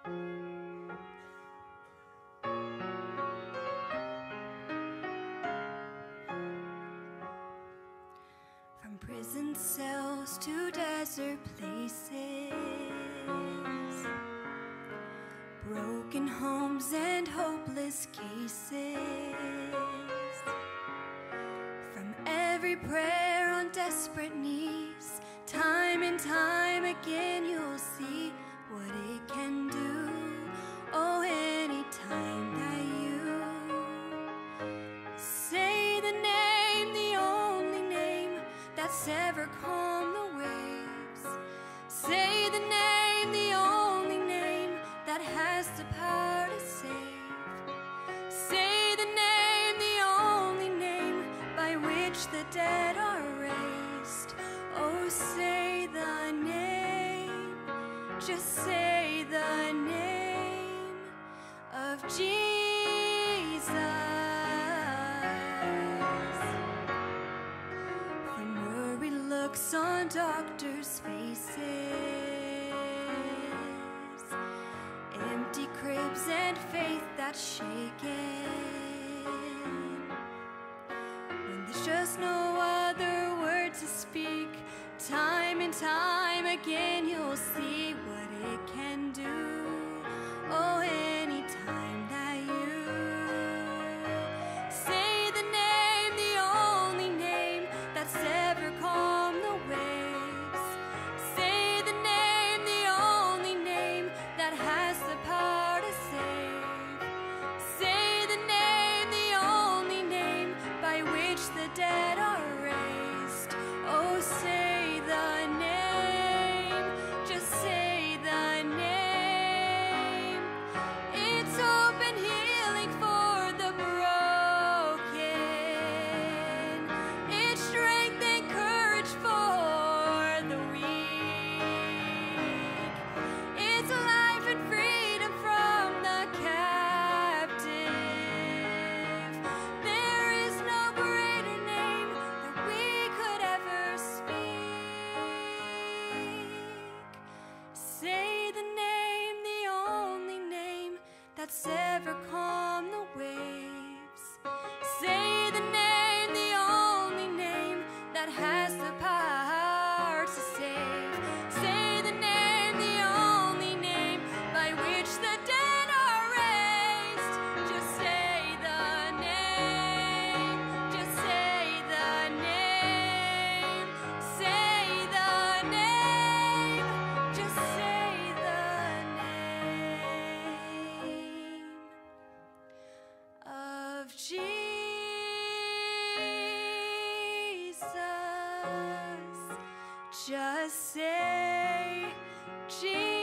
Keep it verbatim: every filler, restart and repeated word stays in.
From prison cells to desert places, broken homes and hopeless cases. From every prayer on desperate knees, time and time again you'll see what it can do. Oh, anytime that you say the name, the only name that's ever calmed the waves. Say the name, the only name that has the power to save. Say the name, the only name by which the dead are raised. Oh, say the name, just say the name of Jesus. From worried looks on doctors' faces, empty cribs and faith that's shaken, when there's just no other word to speak, time and time again you'll see what it can do. Oh, anytime that you say the name, the only name that's ever calmed the waves. Say the name, the only name that has the power to save. Say the name, the only name by which the dead are raised. Oh, say the name, just say the name. It's hope and healing for the broken. It's strength and courage for the weak. It's life and freedom from the captive. There is no greater name that we could ever speak. Say the name, the only name that's ever calmed the waves. Say the name, the only name that has the power to save. Say the name, the only name by which the dead are raised. Just say the name, just say the name. Say the name, just say the name of Jesus. Just say Jesus.